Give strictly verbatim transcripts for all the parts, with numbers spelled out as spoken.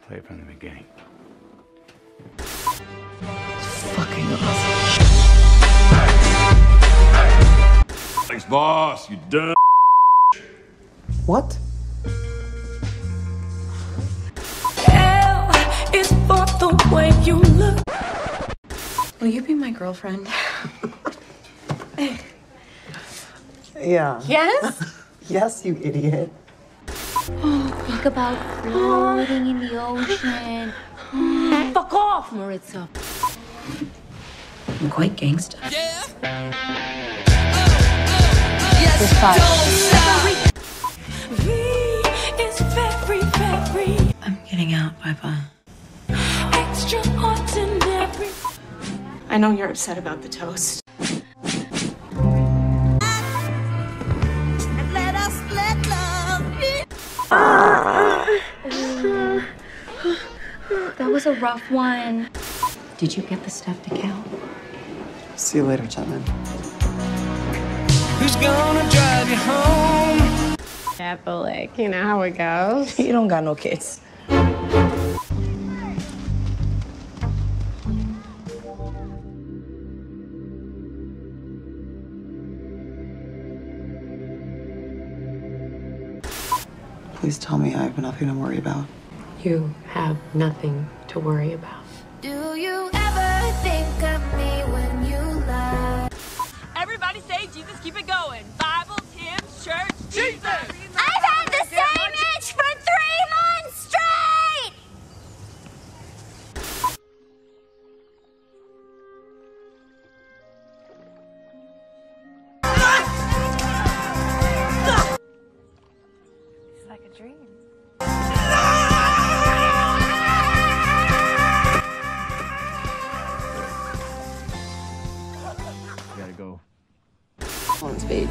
play from the beginning. Fucking awesome. Thanks, boss. You done. What? Hell is for the way you look. Will you be my girlfriend? Yeah. Yes? Yes, you idiot. Think about floating in the ocean. Fuck off, Maritza. I'm quite gangsta. Yeah. This five. V is very, very I'm getting out, Papa. extraordinary. I know you're upset about the toast. Let us let love be. That was a rough one. Did you get the stuff to count? See you later, Chapman. Who's gonna drive you home? Yeah, but like, you know how it goes. You don't got no kids. Please tell me I have nothing to worry about. You have nothing to worry about. Do you ever think of me when you lie? Everybody say Jesus, keep it going. Bible, Tim, church, Jesus. I've had the same itch for three months straight! It's like a dream. Gotta go. On stage.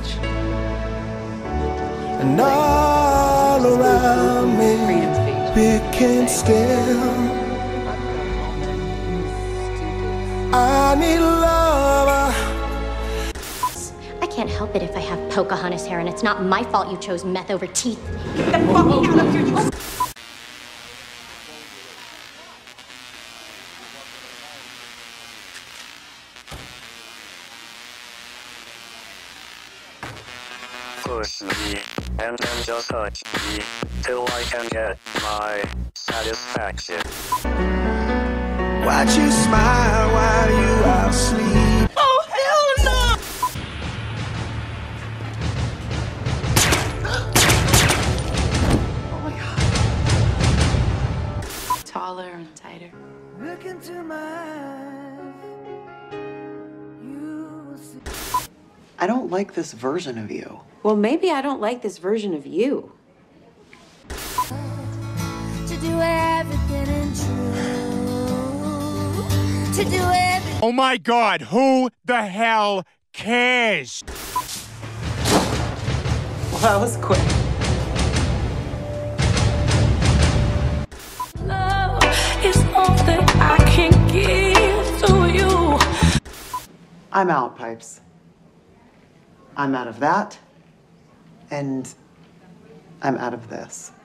And all around me, picking still. I need love. I can't help it if I have Pocahontas hair, and it's not my fault you chose meth over teeth. Push me, and then just touch me, till I can get my satisfaction. Watch you smile while you are asleep. Oh, hell no! Taller and tighter. Look into my eyes. You will see. I don't like this version of you. Well, maybe I don't like this version of you. To do everything and true. To do everything. Oh my God, who the hell cares? Well, that was quick. Love is all that I can give to you. I'm out, Pipes. I'm out of that, and I'm out of this.